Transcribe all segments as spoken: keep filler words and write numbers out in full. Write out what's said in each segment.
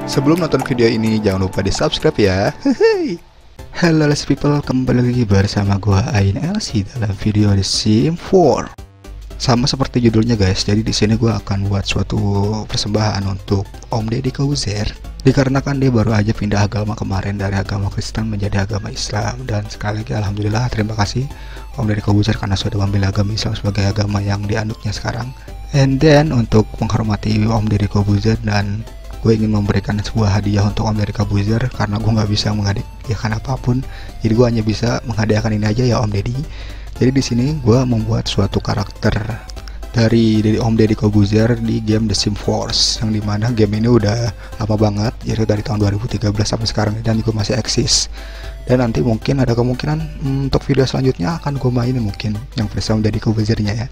Sebelum nonton video ini jangan lupa di subscribe ya. Halo let's people, kembali lagi bersama gua Ain L C dalam video The Sims four. Sama seperti judulnya guys, jadi di sini gua akan buat suatu persembahan untuk Om Deddy Corbuzier. Dikarenakan dia baru aja pindah agama kemarin dari agama Kristen menjadi agama Islam, dan sekali lagi alhamdulillah terima kasih Om Deddy Corbuzier karena sudah memilih agama Islam sebagai agama yang dianutnya sekarang. And then untuk menghormati Om Deddy Corbuzier, dan gue ingin memberikan sebuah hadiah untuk Om Deddy Corbuzier karena gue nggak bisa menghadiahkan apapun, jadi gue hanya bisa menghadiahkan ini aja ya Om Deddy. Jadi di sini gue membuat suatu karakter dari, dari Om Deddy Corbuzier di game The Sims four, yang dimana game ini udah lama banget, yaitu dari tahun dua ribu tiga belas sampai sekarang, dan juga masih eksis. Dan nanti mungkin ada kemungkinan hmm, untuk video selanjutnya akan gue mainin mungkin yang versi Om Deddy Corbuzier-nya ya.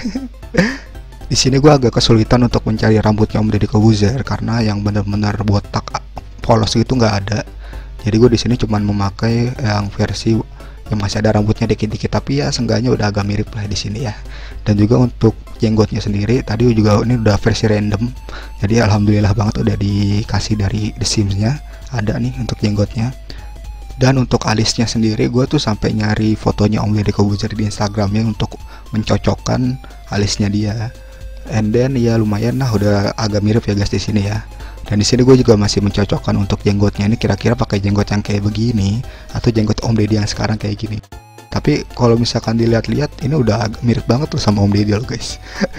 Di sini gue agak kesulitan untuk mencari rambutnya Om Deddy Corbuzier karena yang benar-benar botak polos gitu nggak ada. Jadi gue di sini cuman memakai yang versi yang masih ada rambutnya dikit-dikit, tapi ya seenggaknya udah agak mirip lah di sini ya. Dan juga untuk jenggotnya sendiri tadi juga ini udah versi random. Jadi alhamdulillah banget udah dikasih dari The Sims-nya ada nih untuk jenggotnya. Dan untuk alisnya sendiri gue tuh sampai nyari fotonya Om Deddy Corbuzier di Instagramnya untuk mencocokkan alisnya dia. And then ya lumayan lah udah agak mirip ya guys di sini ya. Dan di sini gue juga masih mencocokkan untuk jenggotnya ini kira-kira pakai jenggot yang kayak begini atau jenggot Om Deddy yang sekarang kayak gini. Tapi kalau misalkan dilihat-lihat ini udah agak mirip banget tuh sama Om Deddy loh guys.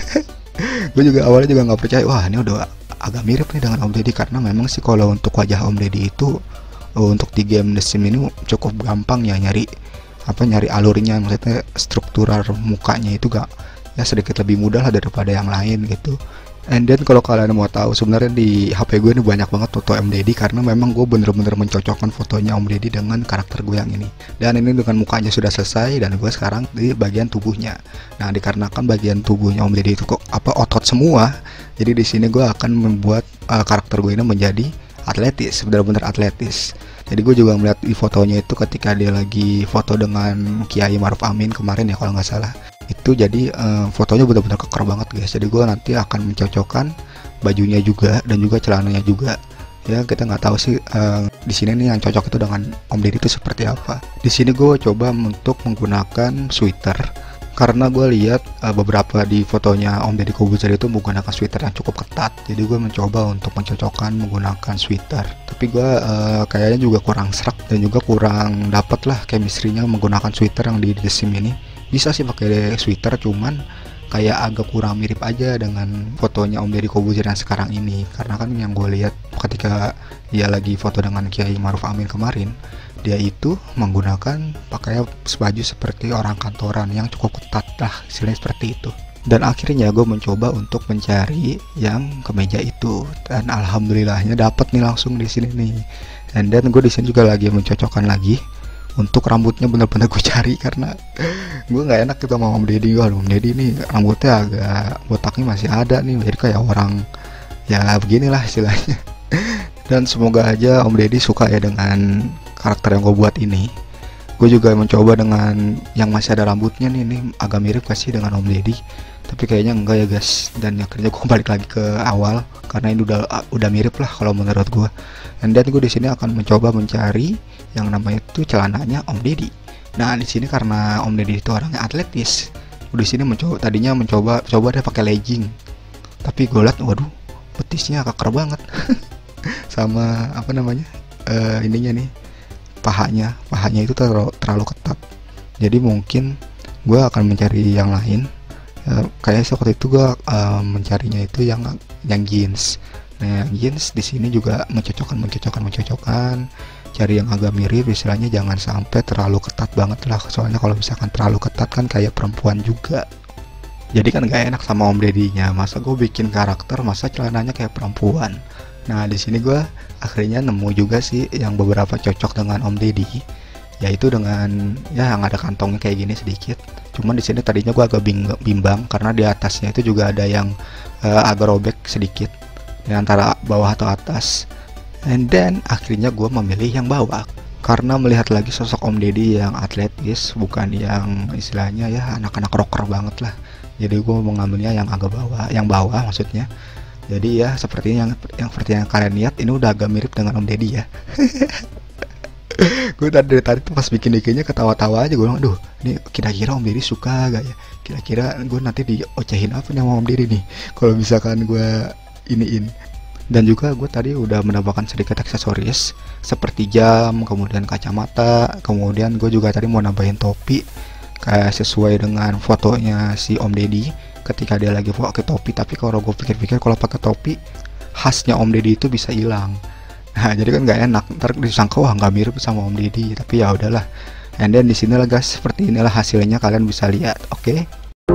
Gue juga awalnya juga nggak percaya, wah ini udah agak mirip nih dengan Om Deddy, karena memang sih kalau untuk wajah Om Deddy itu untuk di game The Sims ini cukup gampang ya nyari apa nyari alurnya, maksudnya struktural mukanya itu gak ya sedikit lebih mudah lah daripada yang lain gitu. And then kalau kalian mau tahu sebenarnya di H P gue ini banyak banget foto Om Deddy karena memang gue bener-bener mencocokkan fotonya Om Deddy dengan karakter gue yang ini. Dan ini dengan mukanya sudah selesai, dan gue sekarang di bagian tubuhnya. Nah dikarenakan bagian tubuhnya Om Deddy itu kok apa otot semua, jadi di sini gue akan membuat uh, karakter gue ini menjadi atletis, benar-benar atletis. Jadi gue juga melihat di fotonya itu ketika dia lagi foto dengan Kiai Maruf Amin kemarin ya kalau nggak salah. Itu jadi uh, fotonya benar-benar keker banget guys. Jadi gue nanti akan mencocokkan bajunya juga dan juga celananya juga. Ya kita nggak tahu sih uh, di sini nih yang cocok itu dengan Om Deddy itu seperti apa. Di sini gue coba untuk menggunakan sweater karena gue lihat uh, beberapa di fotonya Om Deddy Corbuzier itu menggunakan sweater yang cukup ketat. Jadi gue mencoba untuk mencocokkan menggunakan sweater. Tapi gue uh, kayaknya juga kurang serak dan juga kurang dapat lah chemistry-nya menggunakan sweater yang di The Sims ini. Bisa sih pakai sweater, cuman kayak agak kurang mirip aja dengan fotonya Om Deddy Corbuzier yang sekarang ini. Karena kan yang gue lihat ketika dia lagi foto dengan Kiai Maruf Amin kemarin, dia itu menggunakan pakai baju seperti orang kantoran yang cukup ketat lah, istilahnya seperti itu. Dan akhirnya gue mencoba untuk mencari yang kemeja itu, dan alhamdulillahnya dapat nih langsung di sini nih. And then gue di sini juga lagi mencocokkan lagi untuk rambutnya, bener-bener gue cari karena gue nggak enak gitu sama Om Deddy. Waduh, Om Deddy ini rambutnya agak botaknya masih ada nih, jadi kayak orang ya beginilah istilahnya. Dan semoga aja Om Deddy suka ya dengan karakter yang gue buat ini. Gue juga mencoba dengan yang masih ada rambutnya nih, ini agak mirip kasih dengan Om Deddy, tapi kayaknya enggak ya guys. Dan akhirnya gue balik lagi ke awal karena ini udah udah mirip lah kalau menurut gue. And then gue di sini akan mencoba mencari yang namanya itu celananya Om Deddy. Nah di sini karena Om Deddy itu orangnya atletis, gue di sini mencoba tadinya mencoba coba deh pakai legging, tapi gue liat waduh betisnya keker banget. Sama apa namanya uh, ininya nih pahanya pahanya itu terlalu, terlalu ketat. Jadi mungkin gue akan mencari yang lain. Uh, kayaknya seperti itu gue uh, mencarinya itu yang yang jeans. Nah yang jeans di sini juga mencocokkan mencocokkan mencocokkan cari yang agak mirip, istilahnya jangan sampai terlalu ketat banget lah, soalnya kalau misalkan terlalu ketat kan kayak perempuan juga, jadi kan gak enak sama Om Deddy-nya. Masa gue bikin karakter masa celananya kayak perempuan. Nah di sini gue akhirnya nemu juga sih yang beberapa cocok dengan Om Deddy, yaitu dengan ya yang ada kantongnya kayak gini sedikit. Cuman di sini tadinya gue agak bimbang karena di atasnya itu juga ada yang uh, agak robek sedikit di antara bawah atau atas. And then akhirnya gue memilih yang bawah karena melihat lagi sosok Om Deddy yang atletis, bukan yang istilahnya ya anak-anak rocker banget lah. Jadi gue mengambilnya yang agak bawah, yang bawah maksudnya. Jadi ya seperti yang yang seperti yang kalian lihat, ini udah agak mirip dengan Om Deddy ya. Gue tadi dari tadi tuh pas bikin I G-nya ketawa-tawa aja, gue bilang, aduh, ini kira-kira Om Deddy suka gak ya? Kira-kira gue nanti diocehin apa nih sama Om Deddy nih? Kalau misalkan gue iniin. Dan juga gue tadi udah menambahkan sedikit aksesoris seperti jam, kemudian kacamata, kemudian gue juga tadi mau nambahin topi kayak sesuai dengan fotonya si Om Deddy ketika dia lagi pakai topi. Tapi kalau gue pikir-pikir, kalau pakai topi khasnya Om Deddy itu bisa hilang. Nah jadi kan nggak enak, ntar disangka wah nggak mirip sama Om Deddy. Tapi ya udahlah. And then di sini lah guys, seperti inilah hasilnya, kalian bisa lihat. Oke. Okay?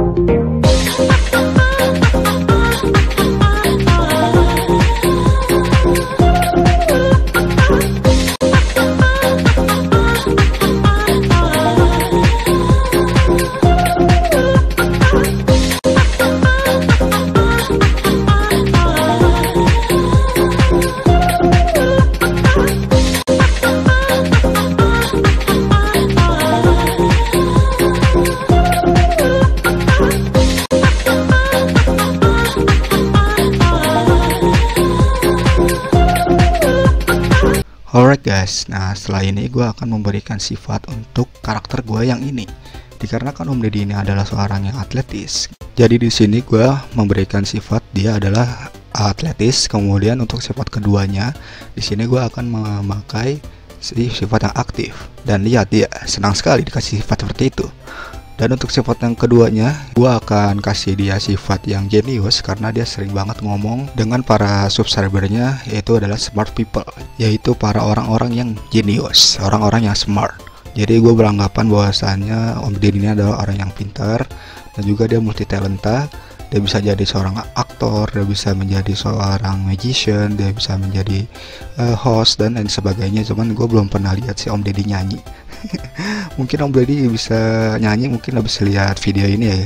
Alright guys, nah setelah ini gue akan memberikan sifat untuk karakter gue yang ini. Dikarenakan Om Deddy ini adalah seorang yang atletis, jadi di sini gue memberikan sifat dia adalah atletis. Kemudian untuk sifat keduanya, di sini gue akan memakai si sifat yang aktif. Dan lihat dia senang sekali dikasih sifat seperti itu. Dan untuk sifat yang keduanya, gue akan kasih dia sifat yang jenius karena dia sering banget ngomong dengan para subscribernya, yaitu adalah smart people, yaitu para orang-orang yang jenius, orang-orang yang smart. Jadi gue beranggapan bahwasannya Om Deddy ini adalah orang yang pintar dan juga dia multi talenta. Dia bisa jadi seorang aktor, dia bisa menjadi seorang magician, dia bisa menjadi uh, host dan lain sebagainya. Cuman gue belum pernah lihat si Om Deddy nyanyi. Mungkin Om Deddy bisa nyanyi, mungkin lo bisa lihat video ini ya.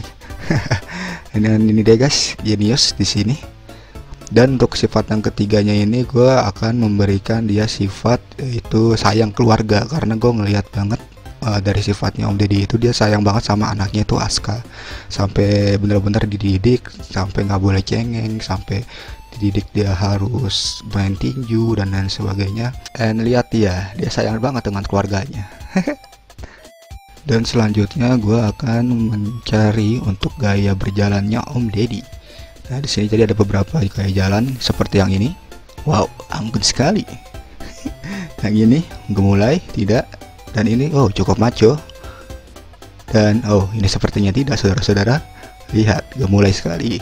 ini ini deh guys, jenius di sini. Dan untuk sifat yang ketiganya ini, gue akan memberikan dia sifat yaitu sayang keluarga, karena gue ngelihat banget uh, dari sifatnya Om Deddy itu dia sayang banget sama anaknya itu Aska, sampai bener-bener dididik, sampai nggak boleh cengeng, sampai dididik dia harus main tinju dan lain sebagainya. And lihat dia, dia sayang banget dengan keluarganya. Dan selanjutnya gue akan mencari untuk gaya berjalannya Om Deddy. Nah di sini jadi ada beberapa gaya jalan seperti yang ini. Wow, anggun sekali. Yang ini gemulai, tidak. Dan ini oh cukup maco. Dan oh ini sepertinya tidak, saudara-saudara. Lihat, gemulai sekali.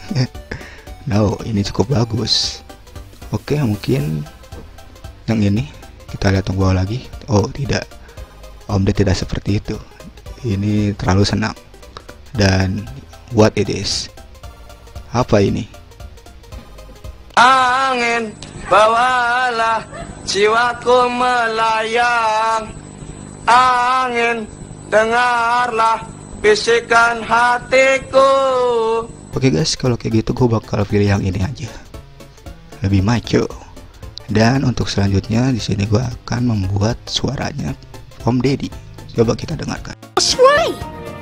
No, ini cukup bagus. Oke, mungkin yang ini kita lihat tunggu lagi. Oh tidak, Om Deddy tidak seperti itu. Ini terlalu senang. Dan what it is? Apa ini? Angin bawalah jiwaku melayang, angin dengarlah bisikan hatiku. Oke guys, kalau kayak gitu gue bakal pilih yang ini aja, lebih maco. Dan untuk selanjutnya di sini gue akan membuat suaranya Om Deddy. Coba kita dengarkan. Right.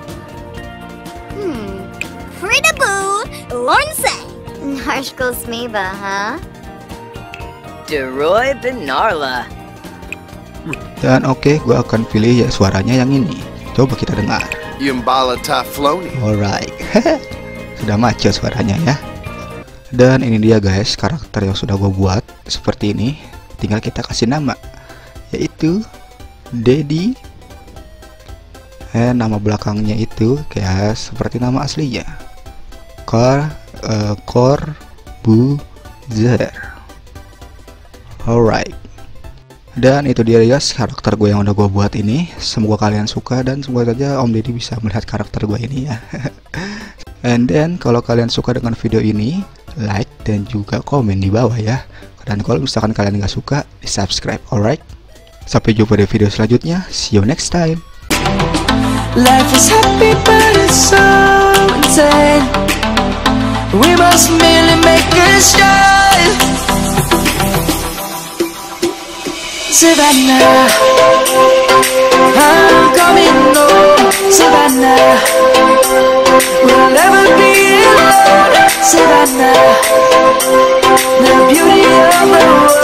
Hmm. Frida Boo, Lonse. Narshko Smeba, huh? Deroy Benarla. Dan oke, okay, gue akan pilih ya suaranya yang ini. Coba kita dengar. Yumbala Tafloni. Alright. Sudah maco suaranya ya. Dan ini dia guys, karakter yang sudah gue buat seperti ini. Tinggal kita kasih nama, yaitu Deddy. Eh, nama belakangnya itu kayak seperti nama aslinya, Kor uh, Corbuzier. Alright. Dan itu dia guys, karakter gue yang udah gue buat ini. Semoga kalian suka dan semoga saja Om Deddy bisa melihat karakter gue ini ya. And then kalau kalian suka dengan video ini, like dan juga komen di bawah ya. Dan kalau misalkan kalian nggak suka, di subscribe. Alright. Sampai jumpa di video selanjutnya. See you next time. Life is happy but it's so insane. We must merely make a start. Savannah, I'm coming home. Savannah, we'll never be alone. Savannah, the beauty of the world.